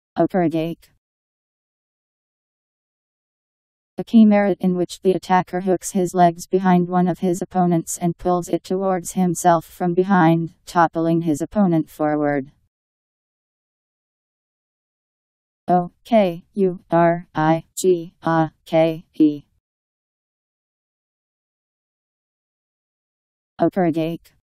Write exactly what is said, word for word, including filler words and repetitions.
Okurigake. A kimarite in which the attacker hooks his legs behind one of his opponents and pulls it towards himself from behind, toppling his opponent forward. O K U R I G A K E. Okurigake.